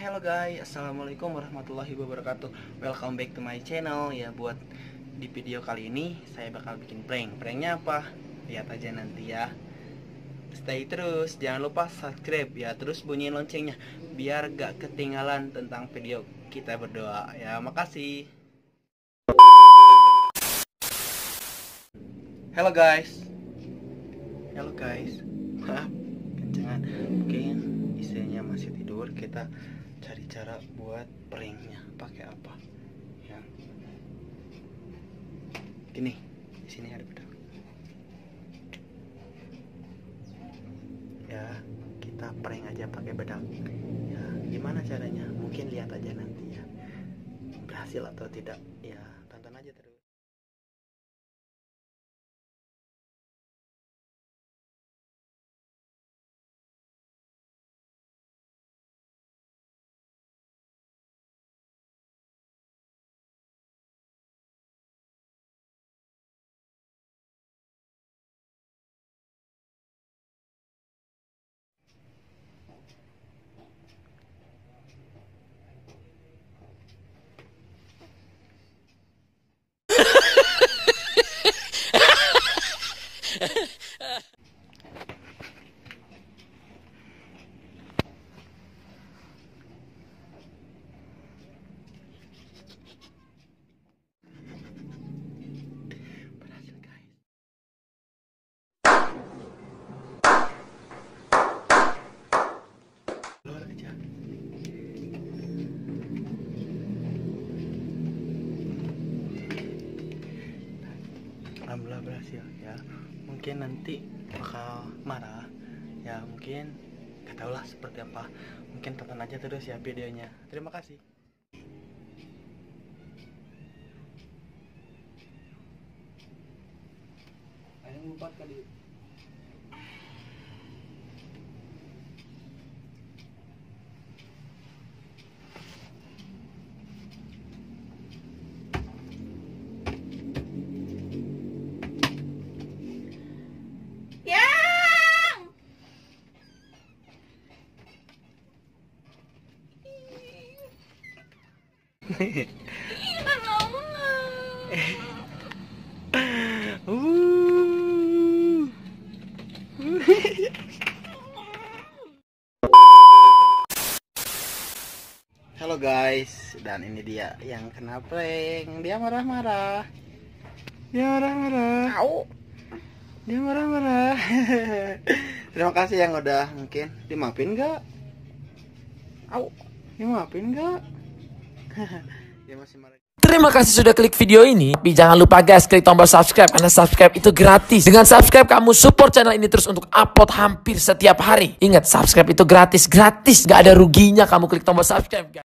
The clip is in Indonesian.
Hello guys, assalamualaikum warahmatullahi wabarakatuh. Welcome back to my channel. Ya, buat di video kali ini saya bakal bikin prank. Pranknya apa? Lihat aja nanti ya. Stay terus, jangan lupa subscribe ya, terus bunyiin loncengnya biar gak ketinggalan tentang video kita berdua ya. Makasih. Hello guys. Maaf, kencengan. Mungkin istrinya masih tidur. Kita cari cara buat pranknya. Pakai apa? Ya. Gini, di sini ada pedang. Ya, kita prank aja pakai pedang. Ya, gimana caranya? Mungkin lihat aja nanti ya. Berhasil atau tidak? Ya, tonton aja terus. Berhasil guys. Keluar aja. Alhamdulillah berhasil ya. Mungkin nanti bakal marah ya, mungkin gak tau lah seperti apa. Mungkin tonton aja terus ya videonya. Terima kasih. Ayo lupa kali. Halo guys, dan ini dia yang kena prank. Dia marah-marah. Dia marah-marah. Terima kasih yang udah mungkin dimaafin gak? Dimaafin gak? Dia masih marah. Terima kasih sudah klik video ini. Tapi jangan lupa guys, klik tombol subscribe karena subscribe itu gratis. Dengan subscribe kamu support channel ini terus untuk upload hampir setiap hari. Ingat, subscribe itu gratis. Gak ada ruginya kamu klik tombol subscribe guys.